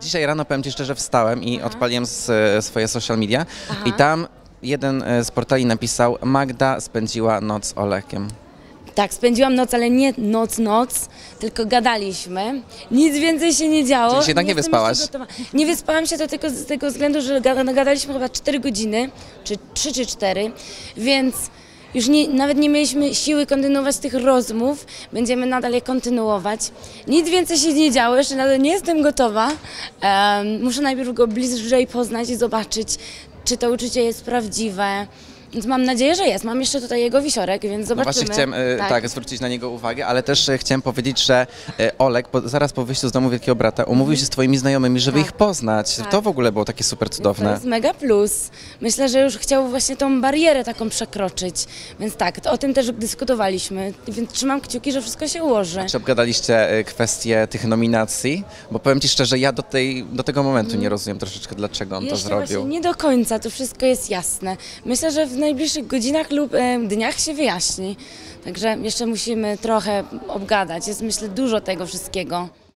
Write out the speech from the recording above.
dzisiaj rano, powiem Ci szczerze, wstałem i odpaliłem swoje social media i Aha. tam jeden z portali napisał: Magda spędziła noc z Olegiem. Tak, spędziłam noc, ale nie noc, tylko gadaliśmy. Nic więcej się nie działo. Czyli się jednak nie Jestem wyspałaś? jeszcze gotowa. Nie wyspałam się to tylko z tego względu, że gadaliśmy chyba 4 godziny, czy 3 czy 4, więc już nawet nie mieliśmy siły kontynuować tych rozmów. Będziemy nadal je kontynuować. Nic więcej się nie działo, jeszcze nadal nie jestem gotowa. Muszę najpierw go bliżej poznać i zobaczyć, czy to uczucie jest prawdziwe. Więc mam nadzieję, że jest. Mam jeszcze tutaj jego wisiorek, więc No zobaczymy. właśnie chciałem tak, zwrócić na niego uwagę, ale też chciałem powiedzieć, że Oleg zaraz po wyjściu z domu Wielkiego Brata umówił się z twoimi znajomymi, żeby Tak. ich poznać. Tak. To w ogóle było takie super To cudowne. jest mega plus. Myślę, że już chciał właśnie tą barierę taką przekroczyć. Więc tak, to o tym też dyskutowaliśmy. Więc trzymam kciuki, że wszystko się ułoży. Czy obgadaliście kwestię tych nominacji? Bo powiem Ci szczerze, ja do tego momentu nie rozumiem troszeczkę, dlaczego on to Jeszcze zrobił. właśnie nie do końca, to wszystko jest jasne. Myślę, że w najbliższych godzinach lub dniach się wyjaśni. Także jeszcze musimy trochę obgadać. Jest, myślę, dużo tego wszystkiego.